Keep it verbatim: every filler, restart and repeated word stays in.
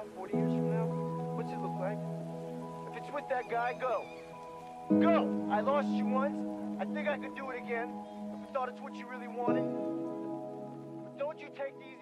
forty years from now? What's it look like? If it's with that guy, go. Go! I lost you once. I think I could do it again. If I thought it's what you really wanted. But don't you take these